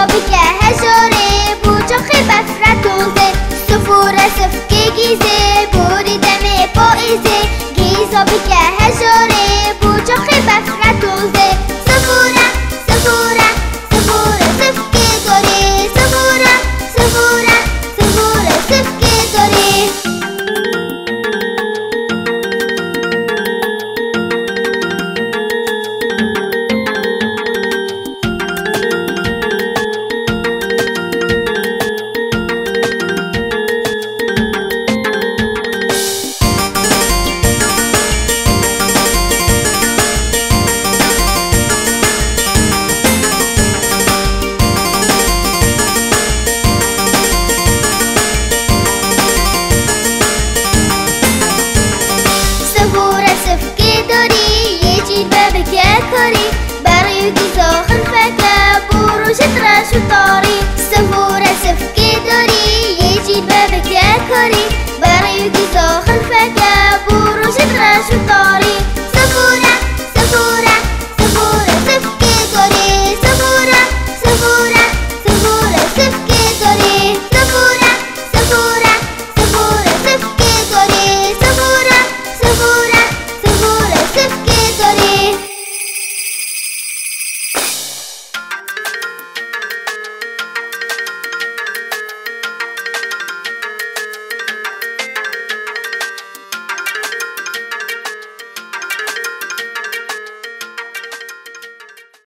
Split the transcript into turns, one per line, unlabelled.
بك هجري بوچخ بفرتوزه سفوره سفکه گیزه بوری دمه پاییزه گیزا بک هجري بوچخ بفرتوزه سفوره سفوره سفوره سفکه داری سفوره سفوره سفوره سفکه داری برای گیزا خلفکه بروش ترش و تاری سفوره سفکه داری یه جیبه بکه کاری